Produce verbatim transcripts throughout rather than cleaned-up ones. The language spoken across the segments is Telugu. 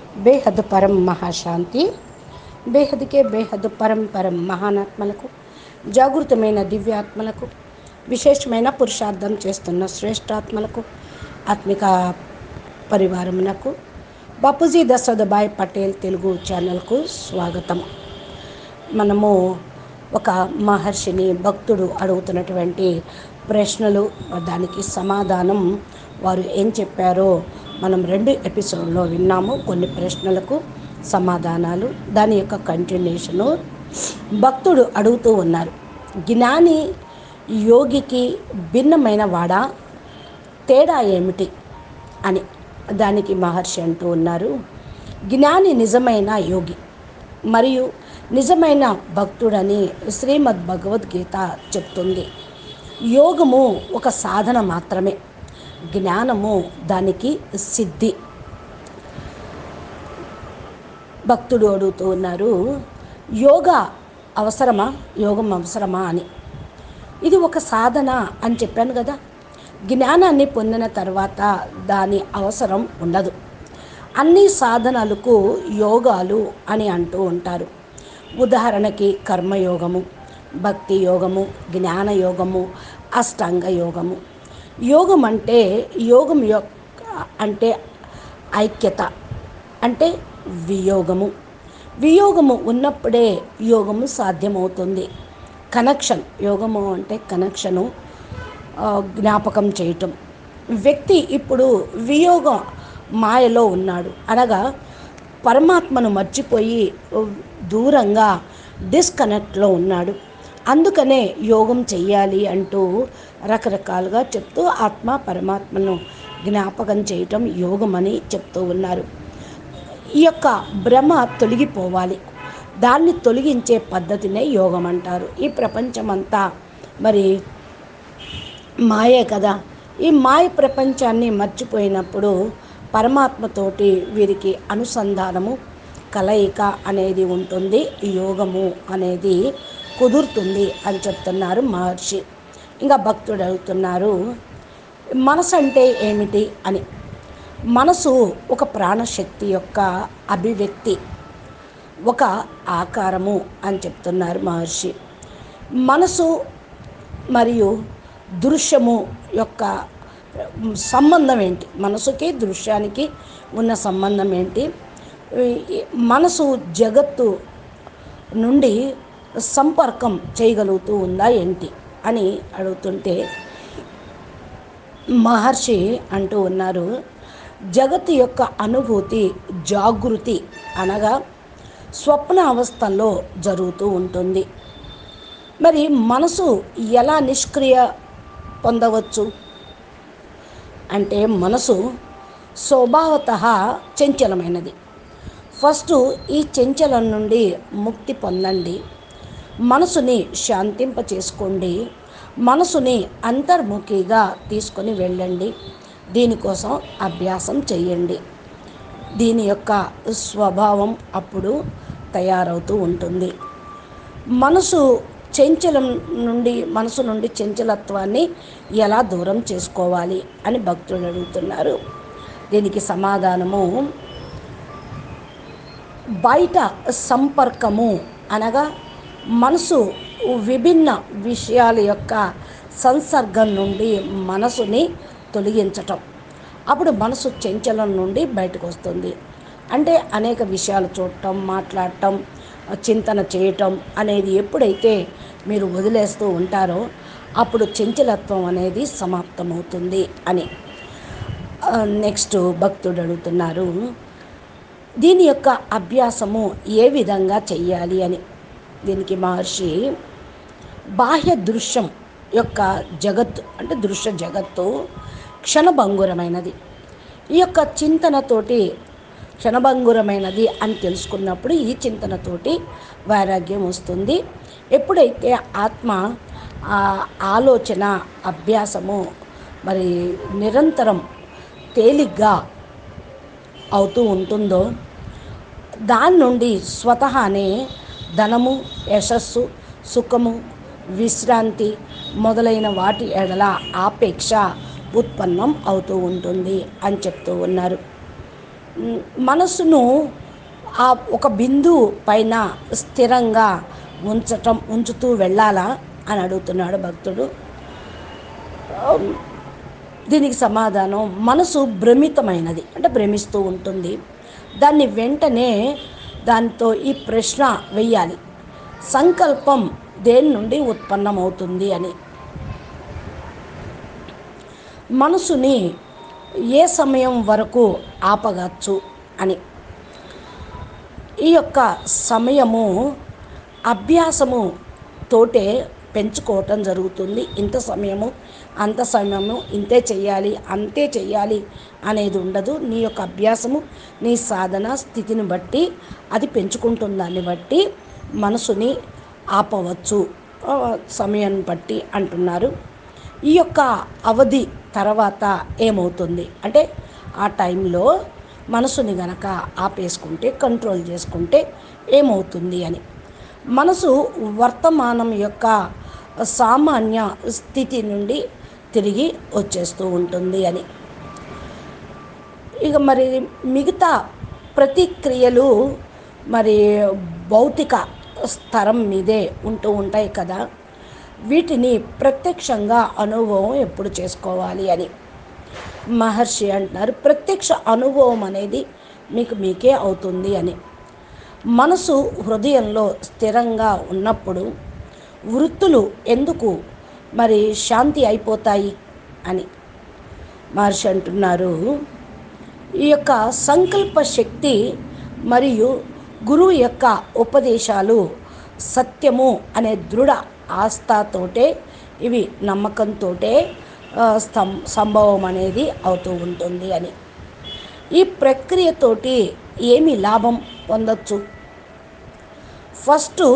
బేహద్ పరం మహాశాంతి. బేహద్కే బేహద్ పరం పరం మహానాత్మలకు, జాగృతమైన దివ్యాత్మలకు, విశేషమైన పురుషార్థం చేస్తున్న శ్రేష్ఠాత్మలకు, ఆత్మిక పరివారమునకు, బాపూజీ దశరథభాయ్ పటేల్ తెలుగు ఛానల్కు స్వాగతం. మనము ఒక మహర్షిని భక్తుడు అడుగుతున్నటువంటి ప్రశ్నలు, దానికి సమాధానం వారు ఏం చెప్పారో మనం రెండు ఎపిసోడ్లో విన్నాము. కొన్ని ప్రశ్నలకు సమాధానాలు, దాని యొక్క కంటిన్యూషను. భక్తుడు అడుగుతూ ఉన్నారు, జ్ఞాని యోగికి భిన్నమైన వాడా, తేడా ఏమిటి అని. దానికి మహర్షి అంటూ ఉన్నారు, జ్ఞాని నిజమైన యోగి మరియు నిజమైన భక్తుడని శ్రీమద్ భగవద్గీత చెప్తుంది. యోగము ఒక సాధన మాత్రమే, జ్ఞానము దానికి సిద్ధి. భక్తుడు అడుగుతూ ఉన్నారు, యోగా అవసరమా, యోగం అవసరమా అని. ఇది ఒక సాధన అని చెప్పాను కదా. జ్ఞానాన్ని పొందిన తర్వాత దాని అవసరం ఉండదు. అన్ని సాధనలకు యోగాలు అని అంటూ ఉంటారు. ఉదాహరణకి కర్మయోగము, భక్తి యోగము, జ్ఞాన యోగము, అష్టాంగ యోగము. యోగం అంటే యోగం యొక్క అంటే ఐక్యత, అంటే వియోగము. వియోగము ఉన్నప్పుడే యోగము సాధ్యమవుతుంది. కనెక్షన్, యోగము అంటే కనెక్షను, జ్ఞాపకం చేయటం. వ్యక్తి ఇప్పుడు వియోగ మాయలో ఉన్నాడు, అనగా పరమాత్మను మర్చిపోయి దూరంగా డిస్కనెక్ట్లో ఉన్నాడు. అందుకనే యోగం చెయ్యాలి అంటూ రకరకాలుగా చెప్తూ ఆత్మ పరమాత్మను జ్ఞాపకం చేయటం యోగమని చెప్తూ ఉన్నారు. ఈ యొక్క భ్రమ తొలగిపోవాలి, దాన్ని తొలగించే పద్ధతినే యోగం అంటారు. ఈ ప్రపంచమంతా మరి మాయే కదా. ఈ మాయ ప్రపంచాన్ని మర్చిపోయినప్పుడు పరమాత్మతోటి వీరికి అనుసంధానము, కలయిక అనేది ఉంటుంది, యోగము అనేది కుదురుతుంది అని చెప్తున్నారు మహర్షి. ఇంకా భక్తుడు అడుగుతున్నారు, మనసు అంటే ఏమిటి అని. మనసు ఒక ప్రాణశక్తి యొక్క అభివ్యక్తి, ఒక ఆకారము అని చెప్తున్నారు మహర్షి. మనసు మరియు దృశ్యము యొక్క సంబంధం ఏంటి, మనసుకి దృశ్యానికి ఉన్న సంబంధం ఏంటి, మనసు జగత్తు నుండి సంపర్కం చేయగలుగుతూ ఉందా ఏంటి అని అడుగుతుంటే మహర్షి అంటూ ఉన్నారు, జగత్తు యొక్క అనుభూతి జాగృతి అనగా స్వప్న అవస్థల్లో జరుగుతూ ఉంటుంది. మరి మనసు ఎలా నిష్క్రియ పొందవచ్చు అంటే, మనసు స్వభావతః చంచలమైనది. ఫస్ట్ ఈ చంచలం నుండి ముక్తి పొందండి, మనసుని శాంతింప చేసుకోండి, మనసుని అంతర్ముఖిగా తీసుకొని వెళ్ళండి. దీనికోసం అభ్యాసం చేయండి. దీని యొక్క స్వభావం అప్పుడు తయారవుతూ ఉంటుంది. మనసు చంచలం నుండి మనసు నుండి చంచలత్వాన్ని ఎలా దూరం చేసుకోవాలి అని భక్తులు అడుగుతున్నారు. దీనికి సమాధానము, బయట సంపర్కము అనగా మనసు విభిన్న విషయాల యొక్క సంసర్గం నుండి మనసుని తొలగించటం. అప్పుడు మనసు చంచలం నుండి బయటకు వస్తుంది. అంటే అనేక విషయాలు చూడటం, మాట్లాడటం, చింతన చేయటం అనేది ఎప్పుడైతే మీరు వదిలేస్తూ ఉంటారో అప్పుడు చంచలత్వం అనేది సమాప్తమవుతుంది అని. నెక్స్ట్ భక్తుడు అడుగుతున్నారు, దీని యొక్క అభ్యాసము ఏ విధంగా చెయ్యాలి అని. దీనికి మహర్షి, బాహ్య దృశ్యం యొక్క జగత్తు అంటే దృశ్య జగత్తు క్షణభంగురమైనది. ఈ యొక్క చింతనతోటి క్షణభంగురమైనది అని తెలుసుకున్నప్పుడు ఈ చింతనతోటి వైరాగ్యం వస్తుంది. ఎప్పుడైతే ఆత్మ ఆలోచన అభ్యాసము మరి నిరంతరం తేలిగ్గా అవుతూ ఉంటుందో, దాని నుండి స్వతహానే ధనము, యశస్సు, సుఖము, విశ్రాంతి మొదలైన వాటి ఎడల ఆపేక్ష ఉత్పన్నం అవుతూ ఉంటుంది అని చెప్తూ ఉన్నారు. మ్, మనసును ఆ ఒక బిందువు పైన స్థిరంగా ఉంచటం ఉంచుతూ వెళ్ళాలా అని అడుగుతున్నాడు భక్తుడు. దీనికి సమాధానం, మనసు భ్రమితమైనది, అంటే భ్రమిస్తూ ఉంటుంది. దాన్ని వెంటనే దాంతో ఈ ప్రశ్న వెయ్యాలి, సంకల్పం దేని నుండి ఉత్పన్నమవుతుంది అని. మనసుని ఏ సమయం వరకు ఆపగచ్చు అని. ఈ యొక్క సమయము అభ్యాసము తోటే పెంచుకోవటం జరుగుతుంది. ఇంత సమయము, అంత సమయము, ఇంతే చెయ్యాలి, అంతే చెయ్యాలి అనేది ఉండదు. నీ యొక్క అభ్యాసము, నీ సాధన స్థితిని బట్టి అది పెంచుకుంటున్న దాన్ని బట్టి మనసుని ఆపవచ్చు సమయాన్ని బట్టి అంటున్నారు. ఈ యొక్క అవధి తర్వాత ఏమవుతుంది అంటే, ఆ టైంలో మనసుని గనక ఆపేసుకుంటే, కంట్రోల్ చేసుకుంటే ఏమవుతుంది అని. మనసు వర్తమానం యొక్క సామాన్య స్థితి నుండి తిరిగి వచ్చేస్తూ ఉంటుంది అని. ఇక మరి మిగతా ప్రతిక్రియలు మరి భౌతిక స్తరం మీదే ఉంటూ ఉంటాయి కదా, వీటిని ప్రత్యక్షంగా అనుభవం ఎప్పుడు చేసుకోవాలి అని మహర్షి అంటున్నారు. ప్రత్యక్ష అనుభవం అనేది మీకు మీకే అవుతుంది అని. మనసు హృదయంలో స్థిరంగా ఉన్నప్పుడు వృత్తులు ఎందుకు మరి శాంతి అయిపోతాయి అని మహర్షి అంటున్నారు. ఈ యొక్క సంకల్ప శక్తి మరియు గురువు యొక్క ఉపదేశాలు సత్యము అనే దృఢ ఆస్థతోటే, ఇవి నమ్మకంతోటే స్తం సంభవం అనేది అవుతూ ఉంటుంది అని. ఈ ప్రక్రియతోటి ఏమి లాభం పొందొచ్చు? ఫస్ట్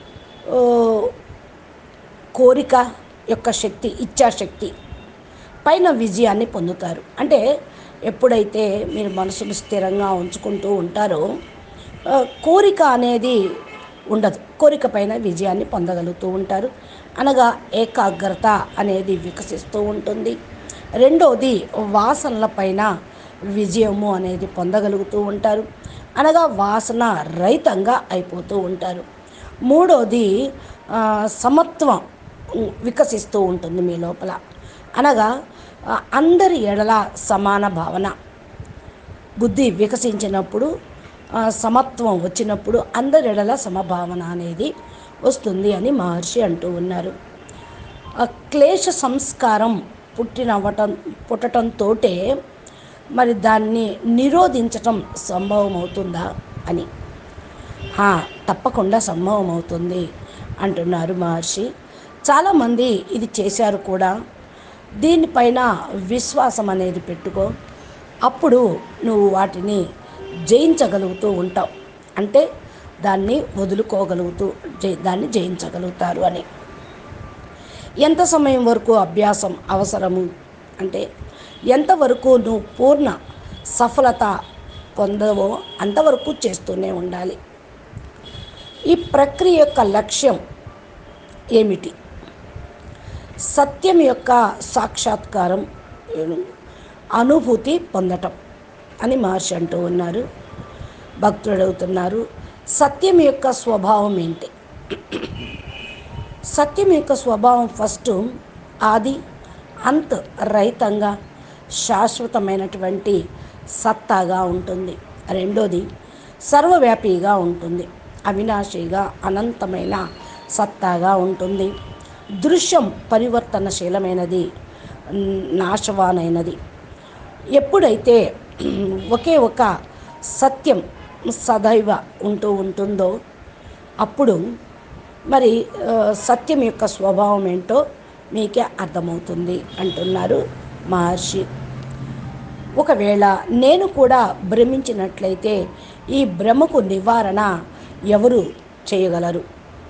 కోరిక యొక్క శక్తి, ఇచ్ఛాశక్తి పైన విజయాన్ని పొందుతారు. అంటే ఎప్పుడైతే మీరు మనసును స్థిరంగా ఉంచుకుంటూ ఉంటారో కోరిక అనేది ఉండదు, కోరిక పైన విజయాన్ని పొందగలుగుతూ ఉంటారు. అనగా ఏకాగ్రత అనేది వికసిస్తూ ఉంటుంది. రెండోది వాసనల పైన విజయము అనేది పొందగలుగుతూ ఉంటారు, అనగా వాసన రహితంగా అయిపోతూ ఉంటారు. మూడోది సమత్వం వికసిస్తూ ఉంటుంది మీ లోపల, అనగా అందరి ఎడల సమాన భావన. బుద్ధి వికసించినప్పుడు, సమత్వం వచ్చినప్పుడు అందరి ఎడల సమభావన అనేది వస్తుంది అని మహర్షి అంటూ ఉన్నారు. క్లేశ సంస్కారం పుట్టినవ్వటం పుట్టడంతో మరి దాన్ని నిరోధించటం సంభవం అవుతుందా అని. తప్పకుండా సంభవం అవుతుంది అంటున్నారు మహర్షి. చాలామంది ఇది చేశారు కూడా. దీనిపైన విశ్వాసం అనేది పెట్టుకో, అప్పుడు నువ్వు వాటిని జయించగలుగుతూ ఉంటావు, అంటే దాన్ని వదులుకోగలుగుతూ దాన్ని జయించగలుగుతారు అని. ఎంత సమయం వరకు అభ్యాసం అవసరము అంటే, ఎంతవరకు నువ్వు పూర్ణ సఫలత పొందవో అంతవరకు చేస్తూనే ఉండాలి. ఈ ప్రక్రియ యొక్క లక్ష్యం ఏమిటి? సత్యం యొక్క సాక్షాత్కారం, అనుభూతి పొందటం అని మహర్షి అంటూ ఉన్నారు. భక్తుడు అడుగుతున్నారు, సత్యం యొక్క స్వభావం ఏంటి? సత్యం యొక్క స్వభావం ఫస్ట్ ఆది అంత్ రహితంగా శాశ్వతమైనటువంటి సత్తాగా ఉంటుంది. రెండోది సర్వవ్యాపిగా ఉంటుంది, అవినాశిగా అనంతమైన సత్తాగా ఉంటుంది. దృశ్యం పరివర్తనశీలమైనది, నాశవానైనది. ఎప్పుడైతే ఒకే ఒక సత్యం సదైవ ఉంటూ ఉంటుందో అప్పుడు మరి సత్యం యొక్క స్వభావం ఏంటో మీకే అర్థమవుతుంది అంటున్నారు మహర్షి. ఒకవేళ నేను కూడా భ్రమించినట్లయితే ఈ భ్రమకు నివారణ ఎవరు చేయగలరు?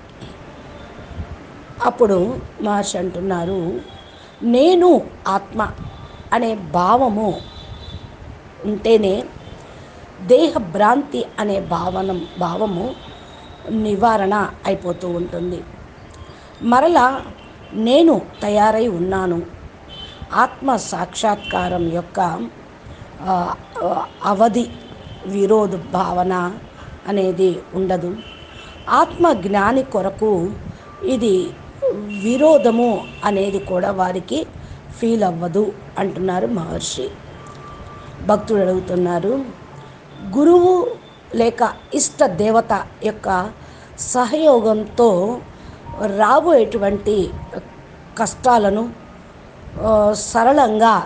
అప్పుడు మహర్షి అంటున్నారు, నేను ఆత్మ అనే భావము ఉంటేనే దేహ భ్రాంతి అనే భావన భావము నివారణ అయిపోతూ ఉంటుంది. మరలా నేను తయారై ఉన్నాను, ఆత్మ సాక్షాత్కారం యొక్క అవధి విరోధ భావన అనేది ఉండదు. ఆత్మ జ్ఞాని కొరకు ఇది విరోధము అనేది కూడా వారికి ఫీల్ అవ్వదు అంటున్నారు మహర్షి. భక్తుడు అడుగుతున్నారు, గురువు లేక ఇష్ట దేవత యొక్క సహయోగంతో రాబోయేటువంటి కష్టాలను సరళంగా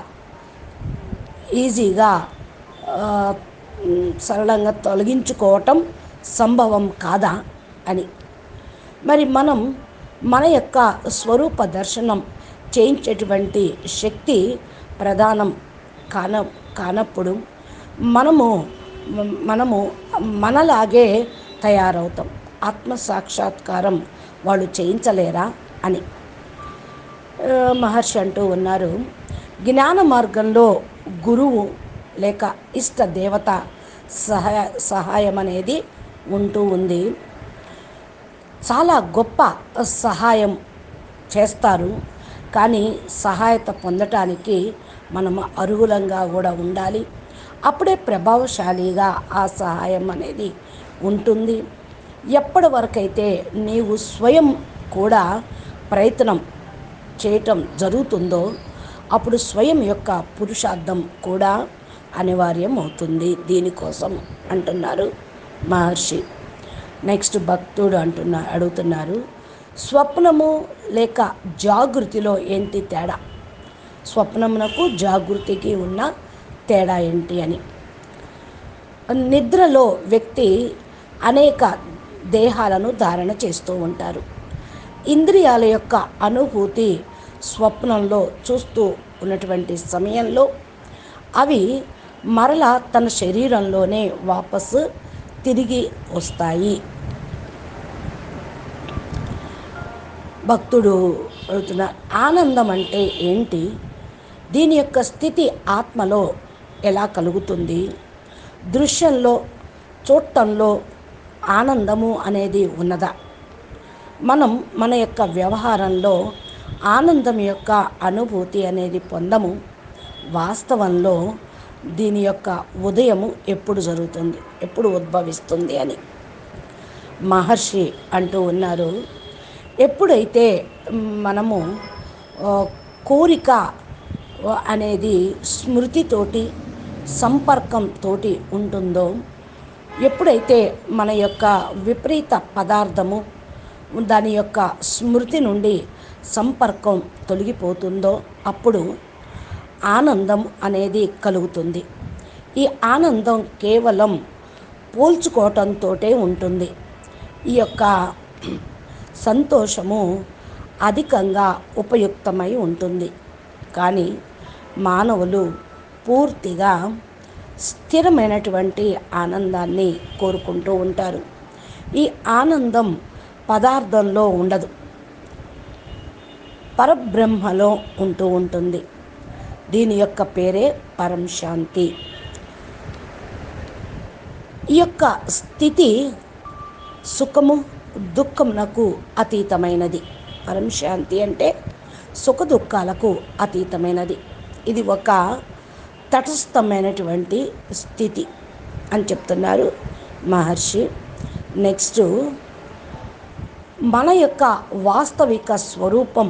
ఈజీగా సరళంగా తొలగించుకోవటం సంభవం కాదా అని. మరి మనం మన యొక్క స్వరూప దర్శనం చేయించేటువంటి శక్తి ప్రధానం కాన కానప్పుడు మనము మనము మనలాగే తయారవుతాం. ఆత్మ సాక్షాత్కారం వాళ్ళు చేయించలేరా అని మహర్షి అంటూ ఉన్నారు. జ్ఞాన మార్గంలో గురువు లేక ఇష్ట దేవత సహాయ సహాయం అనేది ఉంటూ ఉంది. చాలా గొప్ప సహాయం చేస్తారు. కానీ సహాయత పొందటానికి మనం అర్హులంగా కూడా ఉండాలి. అప్పుడే ప్రభావశాలిగా ఆ సహాయం అనేది ఉంటుంది. ఎప్పటి వరకైతే నీవు స్వయం కూడా ప్రయత్నం చేయటం జరుగుతుందో అప్పుడు స్వయం యొక్క పురుషార్థం కూడా అనివార్యం అవుతుంది దీనికోసం అంటున్నారు మహర్షి. నెక్స్ట్ భక్తుడు అంటున్నా అడుగుతున్నారు, స్వప్నము లేక జాగృతిలో ఏంటి తేడా? స్వప్నమునకు జాగృతికి ఉన్న తేడా ఏంటి అని. నిద్రలో వ్యక్తి అనేక దేహాలను ధారణ చేస్తూ ఉంటారు. ఇంద్రియాల యొక్క అనుభూతి స్వప్నంలో చూస్తూ ఉన్నటువంటి సమయంలో అవి మరలా తన శరీరంలోనే వాపసు తిరిగి వస్తాయి. భక్తుడు అడుగుతున్న ఆనందం అంటే ఏంటి? దీని యొక్క స్థితి ఆత్మలో ఎలా కలుగుతుంది? దృశ్యంలో చూడటంలో ఆనందము అనేది ఉన్నదా? మనం మన యొక్క వ్యవహారంలో ఆనందం యొక్క అనుభూతి అనేది పొందము. వాస్తవంలో దీని యొక్క ఉదయము ఎప్పుడు జరుగుతుంది, ఎప్పుడు ఉద్భవిస్తుంది అని మహర్షి అంటూ ఉన్నారు. ఎప్పుడైతే మనము కోరిక అనేది స్మృతితోటి సంపర్కంతో ఉంటుందో, ఎప్పుడైతే మన యొక్క విపరీత పదార్థము దాని యొక్క స్మృతి నుండి సంపర్కం తొలగిపోతుందో అప్పుడు ఆనందం అనేది కలుగుతుంది. ఈ ఆనందం కేవలం పోల్చుకోవటంతో ఉంటుంది. ఈ యొక్క సంతోషము అధికంగా ఉపయుక్తమై ఉంటుంది. కానీ మానవులు పూర్తిగా స్థిరమైనటువంటి ఆనందాన్ని కోరుకుంటూ ఉంటారు. ఈ ఆనందం పదార్థంలో ఉండదు, పరబ్రహ్మలో ఉంటూ ఉంటుంది. దీని యొక్క పేరే పరం శాంతి. ఈ యొక్క స్థితి సుఖము దుఃఖమునకు అతీతమైనది. పరం శాంతి అంటే సుఖ దుఃఖాలకు అతీతమైనది. ఇది ఒక తటస్థమైనటువంటి స్థితి అని చెప్తున్నారు మహర్షి. నెక్స్ట్, మన యొక్క వాస్తవిక స్వరూపం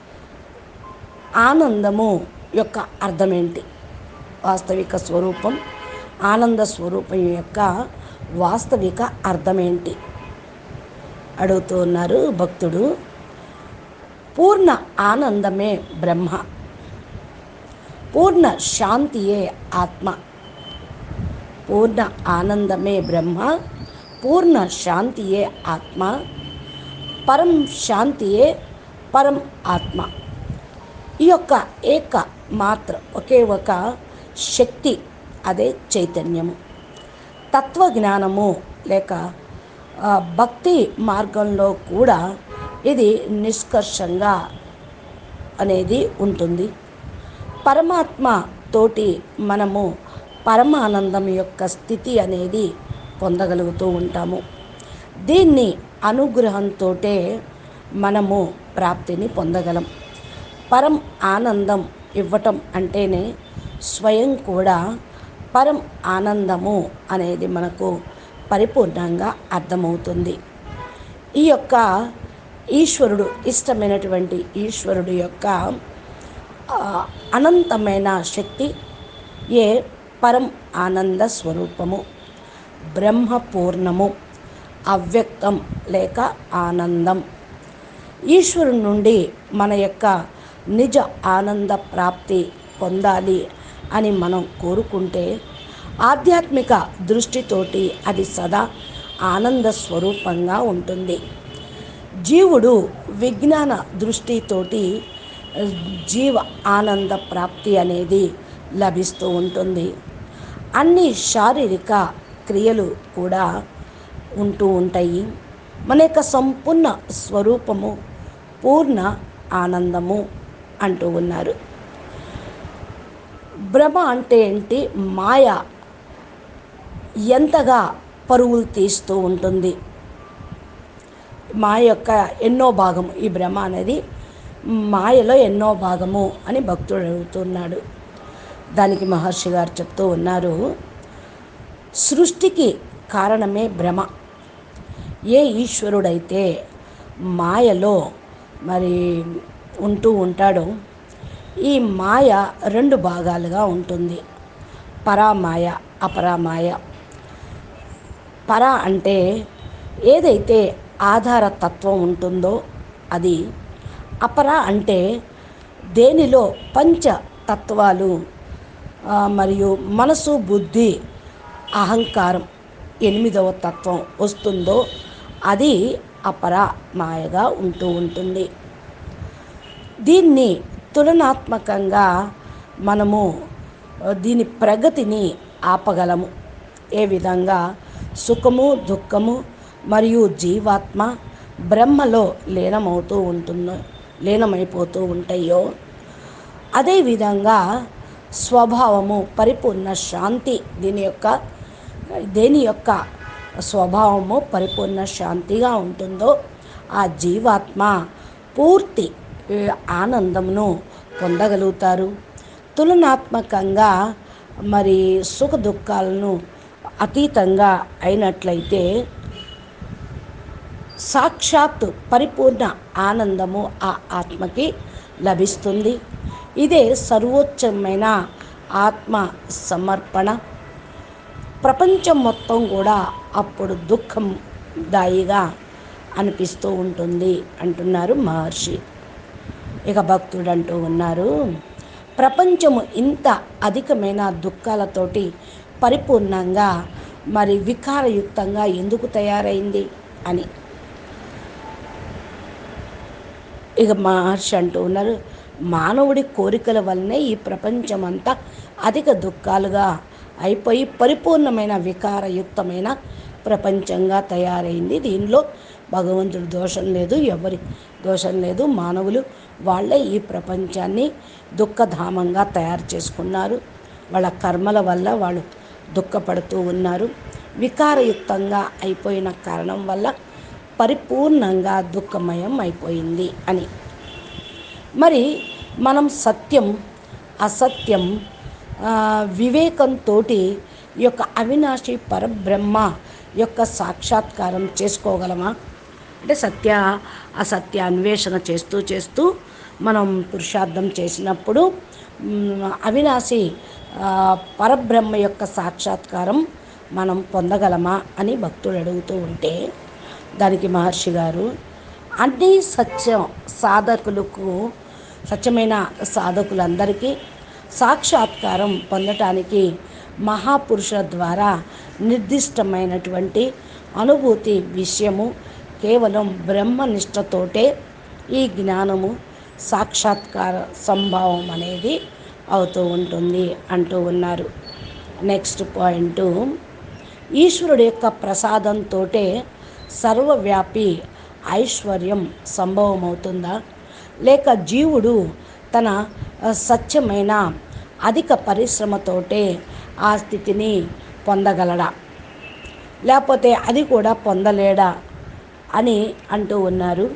ఆనందము యొక్క అర్థం ఏంటి? వాస్తవిక స్వరూపం ఆనంద స్వరూపం యొక్క వాస్తవిక అర్థం ఏంటి అడుగుతూ ఉన్నారు భక్తుడు. పూర్ణ ఆనందమే బ్రహ్మ, పూర్ణ శాంతియే ఆత్మ. పూర్ణ ఆనందమే బ్రహ్మ, పూర్ణ శాంతియే ఆత్మ, పరం శాంతియే పరం ఆత్మ. ఈ యొక్క ఏక మాత్ర ఒకే ఒక శక్తి, అదే చైతన్యము. తత్వజ్ఞానము లేక భక్తి మార్గంలో కూడా ఇది నిష్కర్షంగా అనేది ఉంటుంది. పరమాత్మ తోటి మనము పరమానందం యొక్క స్థితి అనేది పొందగలుగుతూ ఉంటాము. దీన్ని అనుగ్రహంతో మనము ప్రాప్తిని పొందగలం. పరం ఆనందం ఇవ్వటం అంటేనే స్వయం కూడా పరం ఆనందము అనేది మనకు పరిపూర్ణంగా అర్థమవుతుంది. ఈ యొక్క ఈశ్వరుడు, ఇష్టమైనటువంటి ఈశ్వరుడు యొక్క అనంతమైన శక్తి ఏ పరం ఆనంద స్వరూపము, బ్రహ్మపూర్ణము, అవ్యక్తం లేక ఆనందం. ఈశ్వరుని నుండి మన యొక్క నిజ ఆనంద ప్రాప్తి పొందాలి అని మనం కోరుకుంటే ఆధ్యాత్మిక దృష్టితోటి అది సదా ఆనంద స్వరూపంగా ఉంటుంది. జీవుడు విజ్ఞాన దృష్టితోటి జీవ ఆనంద ప్రాప్తి అనేది లభిస్తూ ఉంటుంది. అన్ని శారీరక క్రియలు కూడా ఉంటూ ఉంటాయి. మన యొక్క సంపూర్ణ స్వరూపము పూర్ణ ఆనందము అంటూ ఉన్నారు. భ్రమ అంటే ఏంటి? మాయ ఎంతగా పరుగులు తీస్తూ ఉంటుంది. మాయ యొక్క ఎన్నో భాగము, ఈ భ్రమ అనేది మాయలో ఎన్నో భాగము అని భక్తుడు అడుగుతున్నాడు. దానికి మహర్షి గారు చెప్తూ ఉన్నారు, సృష్టికి కారణమే భ్రమ. ఏ ఈశ్వరుడైతే మాయలో మరి ఉంటూ ఉంటాడో ఈ మాయ రెండు భాగాలుగా ఉంటుంది. పరామాయ, అపరామాయ. పర అంటే ఏదైతే ఆధారతత్వం ఉంటుందో అది. అపర అంటే దేనిలో పంచతత్వాలు మరియు మనసు, బుద్ధి, అహంకారం ఎనిమిదవ తత్వం వస్తుందో అది అపర మాయగా ఉంటూ ఉంటుంది. దీన్ని తులనాత్మకంగా మనము దీని ప్రగతిని ఆపగలము. ఏ విధంగా సుఖము, దుఃఖము మరియు జీవాత్మ బ్రహ్మలో లీనమవుతూ ఉంటుందో లీనమైపోతూ ఉంటాయో అదేవిధంగా స్వభావము పరిపూర్ణ శాంతి, దీని యొక్క దేని యొక్క స్వభావము పరిపూర్ణ శాంతిగా ఉంటుందో ఆ జీవాత్మ పూర్తి ఆనందమును పొందగలుగుతారు. తులనాత్మకంగా మరి సుఖ దుఃఖాలను అతీతంగా అయినట్లయితే సాక్షాత్ పరిపూర్ణ ఆనందము ఆ ఆత్మకి లభిస్తుంది. ఇదే సర్వోచ్చమైన ఆత్మ సమర్పణ. ప్రపంచం మొత్తం కూడా అప్పుడు దుఃఖం దాయిగా అనిపిస్తూ ఉంటుంది అంటున్నారు మహర్షి. ఇక భక్తుడు అంటూ ఉన్నారు, ప్రపంచము ఇంత అధికమైన దుఃఖాలతోటి పరిపూర్ణంగా మరి వికారయుక్తంగా ఎందుకు తయారైంది అని. ఇక మహర్షి అంటూ ఉన్నారు, మానవుడి కోరికల వల్లనే ఈ ప్రపంచం అంతా అధిక దుఃఖాలుగా అయిపోయి పరిపూర్ణమైన వికారయుక్తమైన ప్రపంచంగా తయారైంది. దీనిలో భగవంతుడి దోషం లేదు, ఎవరి దోషం లేదు. మానవులు వాళ్ళే ఈ ప్రపంచాన్ని దుఃఖధామంగా తయారు చేసుకున్నారు. వాళ్ళ కర్మల వల్ల వాళ్ళు దుఃఖపడుతూ ఉన్నారు. వికారయుక్తంగా అయిపోయిన కారణం వల్ల పరిపూర్ణంగా దుఃఖమయం అయిపోయింది అని. మరి మనం సత్యం అసత్యం వివేకంతో ఈ యొక్క అవినాశి పరబ్రహ్మ యొక్క సాక్షాత్కారం చేసుకోగలమా? అంటే సత్య అసత్య అన్వేషణ చేస్తూ చేస్తూ మనం పురుషార్థం చేసినప్పుడు అవినాశి పరబ్రహ్మ యొక్క సాక్షాత్కారం మనం పొందగలమా అని భక్తుడు అడుగుతూ ఉంటే దానికి మహర్షి గారు, అన్ని సత్యం సాధకులకు సత్యమైన సాధకులందరికీ సాక్షాత్కారం పొందటానికి మహాపురుషుల ద్వారా నిర్దిష్టమైనటువంటి అనుభూతి విషయము కేవలం బ్రహ్మనిష్టతోటే ఈ జ్ఞానము సాక్షాత్కార సంభావం అనేది అవుతూ ఉంటుంది అంటూ ఉన్నారు. నెక్స్ట్ పాయింట్, ఈశ్వరుడు యొక్క ప్రసాదంతో సర్వవ్యాపి ఐశ్వర్యం సంభవమవుతుందా, లేక జీవుడు తన సత్యమైన అధిక పరిశ్రమతోటే ఆ స్థితిని పొందగలడా, లేకపోతే అది కూడా పొందలేడా అని అంటూ ఉన్నారు.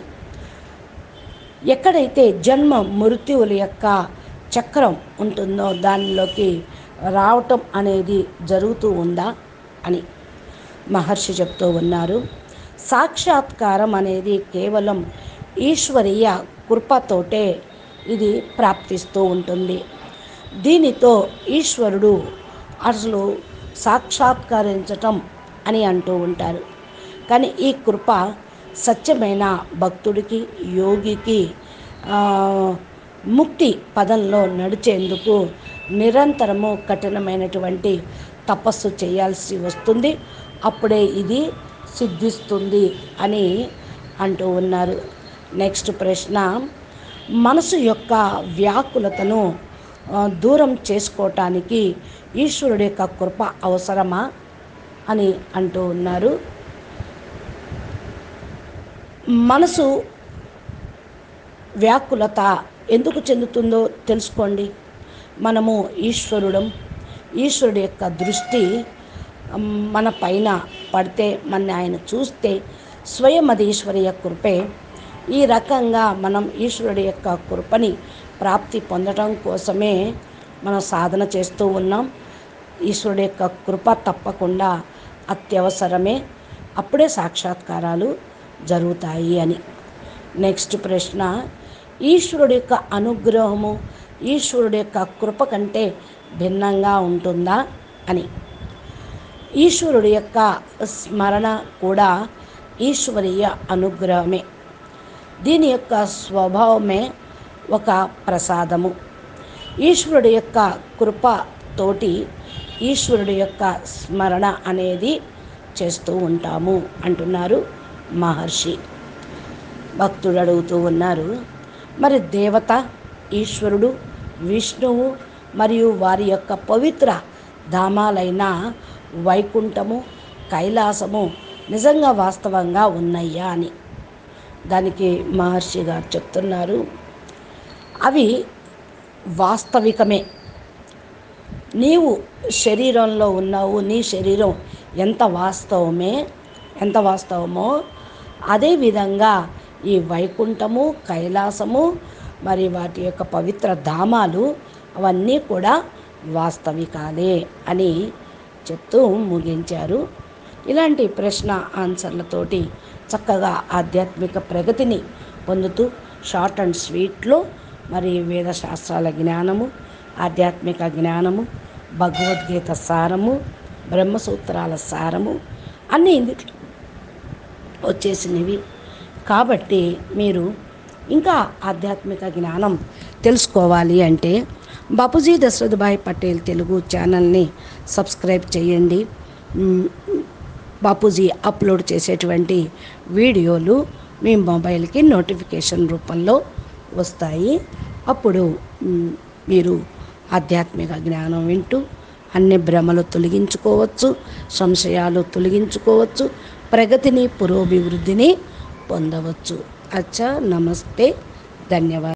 ఎక్కడైతే జన్మ మృత్యువుల యొక్క చక్రం ఉంటుందో దానిలోకి రావటం అనేది జరుగుతూ ఉందా అని మహర్షి చెప్తూ ఉన్నారు. సాక్షాత్కారం అనేది కేవలం ఈశ్వరీయ కృపతోటే ఇది ప్రాప్తిస్తూ ఉంటుంది. దీనితో ఈశ్వరుడు అసలు సాక్షాత్కరించటం అని అంటూ ఉంటారు. కానీ ఈ కృప సత్యమైన భక్తుడికి, యోగికి ముక్తి పదంలో నడిచేందుకు నిరంతరము కఠినమైనటువంటి తపస్సు చేయాల్సి వస్తుంది. అప్పుడే ఇది సిద్ధిస్తుంది అని అంటూ ఉన్నారు. నెక్స్ట్ ప్రశ్న, మనసు యొక్క వ్యాకులతను దూరం చేసుకోవటానికి ఈశ్వరుడి యొక్క కృప అవసరమా అని అంటూ ఉన్నారు. మనసు వ్యాకులత ఎందుకు చెందుతుందో తెలుసుకోండి. మనము ఈశ్వరుడం, ఈశ్వరుడి యొక్క దృష్టి మన పైన పడితే, మన ఆయన చూస్తే స్వయం అది ఈశ్వరీయ కృపే. ఈ రకంగా మనం ఈశ్వరుడి యొక్క కృపని ప్రాప్తి పొందడం కోసమే మనం సాధన చేస్తూ ఉన్నాం. ఈశ్వరుడి యొక్క కృప తప్పకుండా అత్యవసరమే, అప్పుడే సాక్షాత్కారాలు జరుగుతాయి అని. నెక్స్ట్ ప్రశ్న, ఈశ్వరుడి యొక్క అనుగ్రహము ఈశ్వరుడి యొక్క కృప కంటే భిన్నంగా ఉంటుందా అని. ఈశ్వరుడి యొక్క స్మరణ కూడా ఈశ్వరీయ అనుగ్రహమే. దీని యొక్క స్వభావమే ఒక ప్రసాదము. ఈశ్వరుడి యొక్క కృపతోటి ఈశ్వరుడి యొక్క స్మరణ అనేది చేస్తూ ఉంటాము అంటున్నారు మహర్షి. భక్తుడు అడుగుతూ ఉన్నారు, మరి దేవత, ఈశ్వరుడు, విష్ణువు మరియు వారి యొక్క పవిత్ర ధామాలైన వైకుంఠము, కైలాసము నిజంగా వాస్తవంగా ఉన్నాయా అని. దానికి మహర్షి గారు చెప్తున్నారు, అవి వాస్తవికమే. నీవు శరీరంలో ఉన్నావు, నీ శరీరం ఎంత వాస్తవమే ఎంత వాస్తవమో అదేవిధంగా ఈ వైకుంఠము, కైలాసము మరి వాటి యొక్క పవిత్ర ధామాలు అవన్నీ కూడా వాస్తవికాలే అని చెప్తూ ముగించారు. ఇలాంటి ప్రశ్న ఆన్సర్లతోటి చక్కగా ఆధ్యాత్మిక ప్రగతిని పొందుతూ షార్ట్ అండ్ స్వీట్లో మరి వేదశాస్త్రాల జ్ఞానము, ఆధ్యాత్మిక జ్ఞానము, భగవద్గీత సారము, బ్రహ్మసూత్రాల సారము అన్నీ ఇందులో వచ్చేసినవి. కాబట్టి మీరు ఇంకా ఆధ్యాత్మిక జ్ఞానం తెలుసుకోవాలి అంటే బాపూజీ దశరథ్ భాయ్ పటేల్ తెలుగు ఛానల్ని సబ్స్క్రైబ్ చేయండి. బాపూజీ అప్లోడ్ చేసేటువంటి వీడియోలు మీ మొబైల్కి నోటిఫికేషన్ రూపంలో వస్తాయి. అప్పుడు మీరు ఆధ్యాత్మిక జ్ఞానం వింటూ అన్ని భ్రమలు తొలగించుకోవచ్చు, సంశయాలు తొలగించుకోవచ్చు, ప్రగతిని పురోభివృద్ధిని పొందవచ్చు. అచ్చా, నమస్తే, ధన్యవాదాలు.